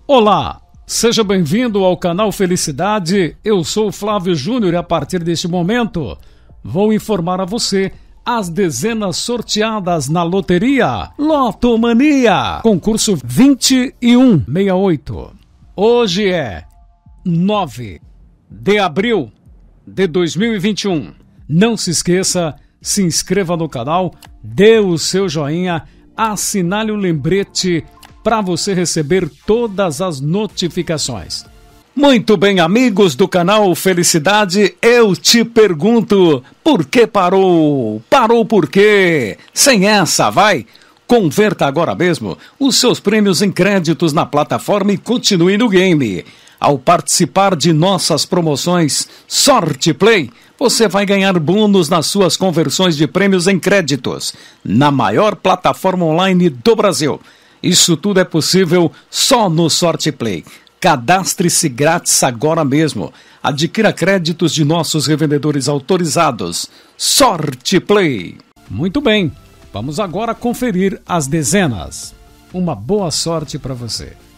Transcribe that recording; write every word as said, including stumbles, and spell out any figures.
Olá, seja bem-vindo ao canal Felicidade. Eu sou o Flávio Júnior e a partir deste momento vou informar a você as dezenas sorteadas na loteria Lotomania, concurso vinte e um sessenta e oito. Hoje é nove de abril de dois mil e vinte e um. Não se esqueça, se inscreva no canal, dê o seu joinha, assinale o lembrete para você receber todas as notificações. Muito bem, amigos do canal Felicidade, eu te pergunto, por que parou? Parou por quê? Sem essa, vai! Converta agora mesmo os seus prêmios em créditos na plataforma e continue no game. Ao participar de nossas promoções Sorte Play, você vai ganhar bônus nas suas conversões de prêmios em créditos, na maior plataforma online do Brasil. Isso tudo é possível só no Sorte Play. Cadastre-se grátis agora mesmo. Adquira créditos de nossos revendedores autorizados. Sorte Play. Muito bem, vamos agora conferir as dezenas. Uma boa sorte para você.